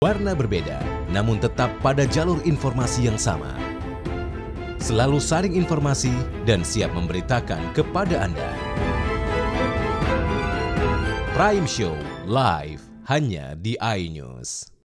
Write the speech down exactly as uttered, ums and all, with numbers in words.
Warna berbeda, namun tetap pada jalur informasi yang sama. Selalu saring informasi dan siap memberitakan kepada Anda. Prime Show live hanya di iNews.